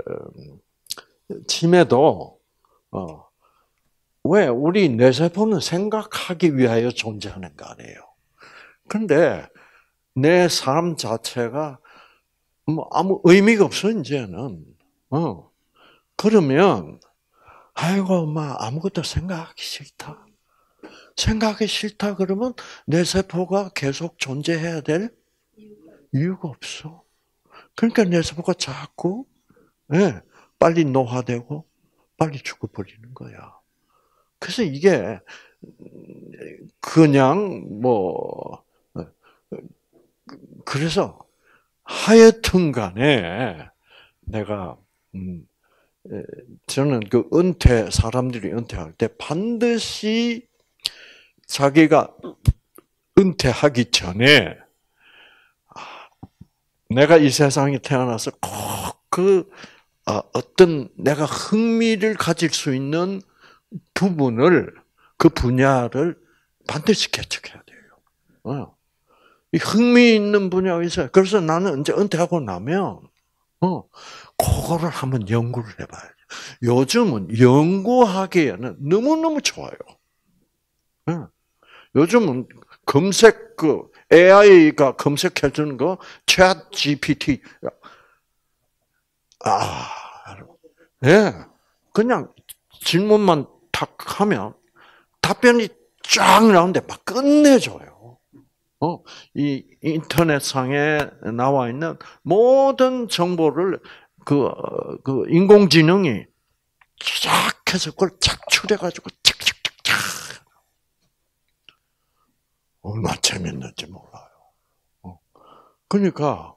A: 치매도 어. 왜 우리 뇌세포는 생각하기 위하여 존재하는 거 아니에요. 근데 내 삶 자체가 뭐 아무 의미가 없어 이제는. 어. 그러면 아이고 엄마 아무것도 생각하기 싫다. 생각하기 싫다 그러면 뇌세포가 계속 존재해야 될 이유가 없어. 그러니까 뇌세포가 자꾸 예, 빨리 노화되고 빨리 죽어버리는 거야. 그래서 이게 그냥 뭐 그래서 하여튼간에 내가 음 저는 그 은퇴 사람들이 은퇴할 때 반드시 자기가 은퇴하기 전에 내가 이 세상에 태어나서 꼭 그 어떤 내가 흥미를 가질 수 있는 부분을 그 분야를 반드시 개척해야 돼요. 어. 이 흥미 있는 분야가 있어요. 그래서 나는 이제 은퇴하고 나면 어 그거를 한번 연구를 해봐야죠. 요즘은 연구하기에는 너무 너무 좋아요. 어. 요즘은 검색 그 에이아이가 검색해 주는 거 챗 지피티 아, 예, 그냥 질문만 탁 하면 답변이 쫙 나오는데 막 끝내줘요. 어, 이 인터넷상에 나와 있는 모든 정보를 그, 그 인공지능이 쫙 해서 그걸 착출해가지고 착착착착 얼마나 재밌는지 몰라요. 어. 그러니까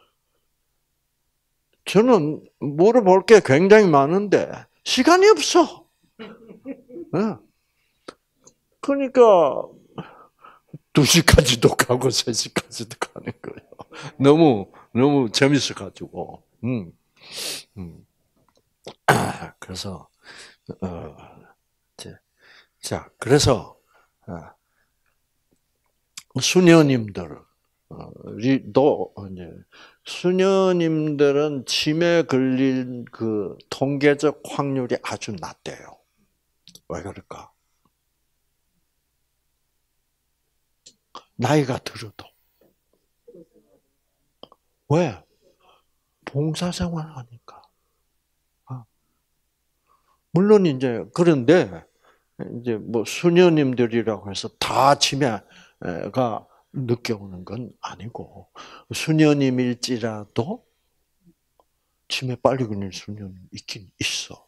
A: 저는 물어볼 게 굉장히 많은데 시간이 없어. 네. 그러니까 두 시까지도 가고 세 시까지도 가는 거예요. 너무 너무 재밌어 가지고. 음. 음. 아, 그래서 어, 자 그래서 어, 수녀님들 도 이제 수녀님들은 치매 걸릴 그 통계적 확률이 아주 낮대요. 왜 그럴까? 나이가 들어도. 왜? 봉사생활 하니까. 물론 이제 그런데 이제 뭐 수녀님들이라고 해서 다 치매가 느껴오는 건 아니고 수녀님일지라도 치매 빨리 걸릴 수녀님 있긴 있어.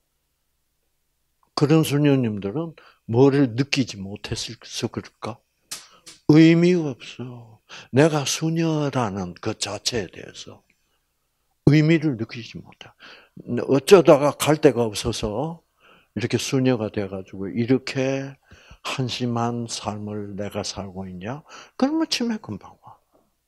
A: 그런 수녀님들은 뭐를 느끼지 못했을서 그럴까? 의미가 없어. 내가 수녀라는 그 자체에 대해서 의미를 느끼지 못해. 어쩌다가 갈 데가 없어서 이렇게 수녀가 돼가지고 이렇게 한심한 삶을 내가 살고 있냐? 그러면 치매 금방 와.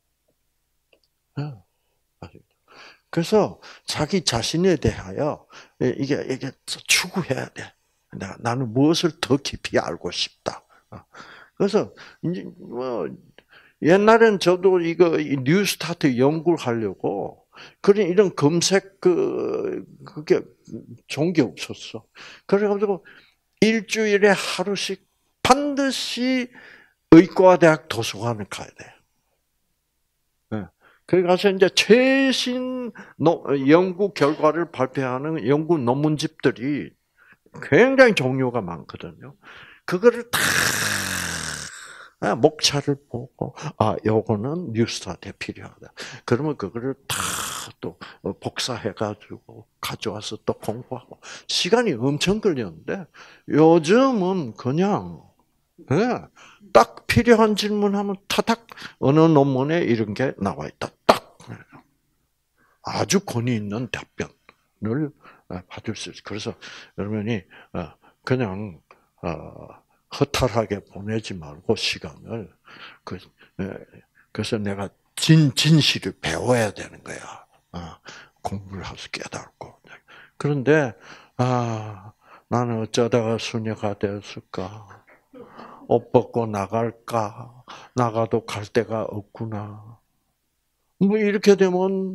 A: 그래서 자기 자신에 대하여 이게 이게 추구해야 돼. 내가 나는 무엇을 더 깊이 알고 싶다. 그래서 이제 뭐 옛날엔 저도 이거 뉴스타트 연구를 하려고 그런 이런 검색 그 그게 좋은 게 없었어. 그래가지고 일주일에 하루씩 반드시 의과대학 도서관을 가야 돼. 네. 거기 가서 이제 최신 연구 결과를 발표하는 연구 논문집들이 굉장히 종류가 많거든요. 그거를 다 목차를 보고 아 요거는 뉴스타트에 필요하다. 그러면 그거를 다 또 복사해가지고 가져와서 또 공부하고 시간이 엄청 걸렸는데 요즘은 그냥 예, 딱 필요한 질문하면 타닥 어느 논문에 이런 게 나와 있다. 딱 아주 권위 있는 답변을 받을 수 있어요. 그래서 여러분이 그냥 허탈하게 보내지 말고 시간을 그 그래서 내가 진 진실을 배워야 되는 거야. 공부를 해서 깨닫고 그런데 아 나는 어쩌다가 수녀가 되었을까? 옷 벗고 나갈까? 나가도 갈 데가 없구나. 뭐 이렇게 되면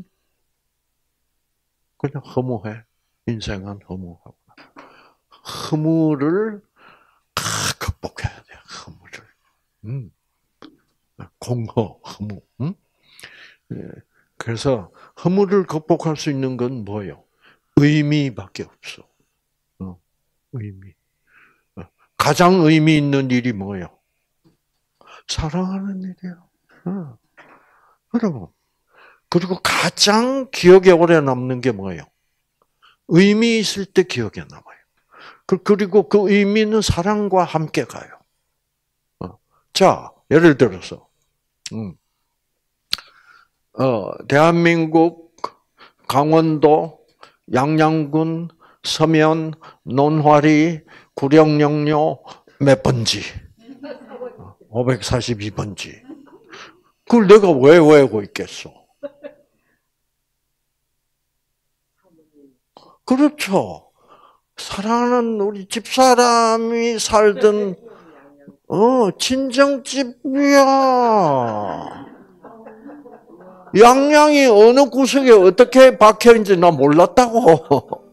A: 그냥 허무해. 인생은 허무하고. 허무를 다 극복해야 돼. 허무를. 음. 공허, 허무. 음? 그래서 허무를 극복할 수 있는 건 뭐예요? 의미밖에 없어. 어, 의미. 가장 의미 있는 일이 뭐예요? 사랑하는 일이에요. 어. 여러분. 그리고 가장 기억에 오래 남는 게 뭐예요? 의미 있을 때 기억에 남아요. 그리고 그 의미는 사랑과 함께 가요. 자, 예를 들어서, 음, 어, 대한민국 강원도 양양군 서면 논화리 구령영로 몇 번지? 오백사십이 번지. 그걸 내가 왜 외우고 있겠어? 그렇죠. 사랑하는 우리 집사람이 살던 어 친정집이야. 양양이 어느 구석에 어떻게 박혀있는지 나 몰랐다고.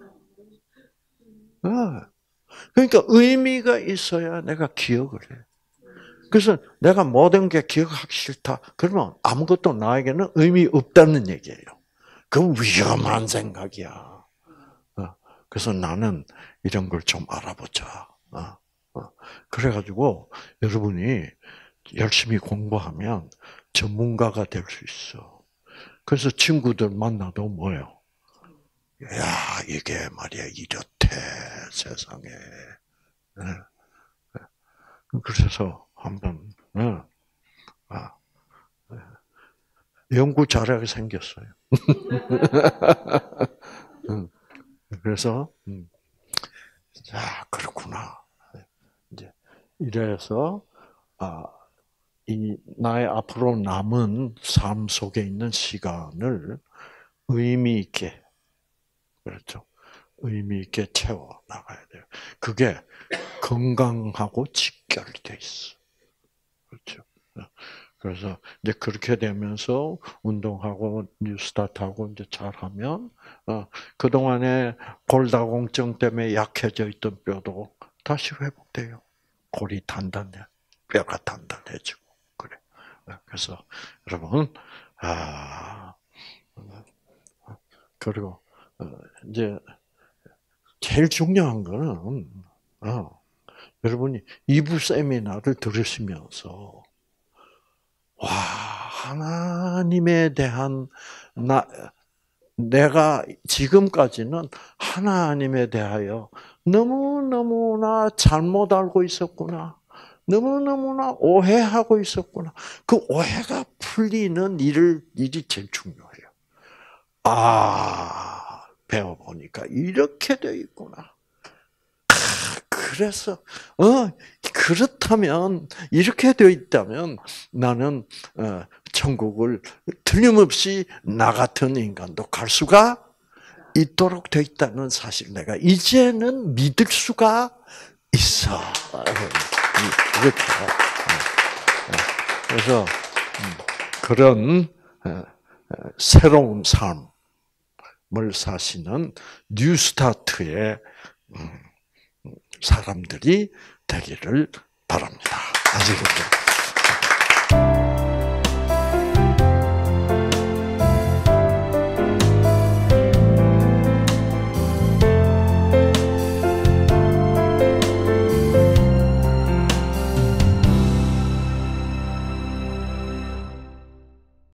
A: 그러니까 의미가 있어야 내가 기억을 해. 그래서 내가 모든 게 기억하기 싫다. 그러면 아무것도 나에게는 의미 없다는 얘기예요. 그건 위험한 생각이야. 그래서 나는 이런 걸 좀 알아보자. 그래가지고 여러분이 열심히 공부하면 전문가가 될 수 있어. 그래서 친구들 만나도 뭐예요? 야, 이게 말이야, 이렇대, 세상에. 그래서 한번, 아, 연구 잘하게 생겼어요. 그래서, 자, 그렇구나. 이제, 이래서, 아, 이, 나의 앞으로 남은 삶 속에 있는 시간을 의미 있게, 그렇죠. 의미 있게 채워 나가야 돼요. 그게 건강하고 직결돼 있어. 그렇죠. 그래서 이제 그렇게 되면서 운동하고 뉴스타트하고 이제 잘하면 어, 그 동안에 골다공증 때문에 약해져 있던 뼈도 다시 회복돼요. 골이 단단해, 뼈가 단단해지고 그래. 그래서 여러분 아 그리고 이제 제일 중요한 거는 어, 여러분이 이부 세미나를 들으시면서 와, 하나님에 대한, 나, 내가 지금까지는 하나님에 대하여 너무너무나 잘못 알고 있었구나. 너무너무나 오해하고 있었구나. 그 오해가 풀리는 일을, 일이 제일 중요해요. 아, 배워보니까 이렇게 돼 있구나. 그래서 어 그렇다면 이렇게 되어 있다면 나는 어, 천국을 틀림없이 나 같은 인간도 갈 수가 있도록 되어 있다는 사실 내가 이제는 믿을 수가 있어. 이렇게 그래서 그런 새로운 삶을 사시는 뉴스타트의 사람들이 되기를 바랍니다. 아시겠죠?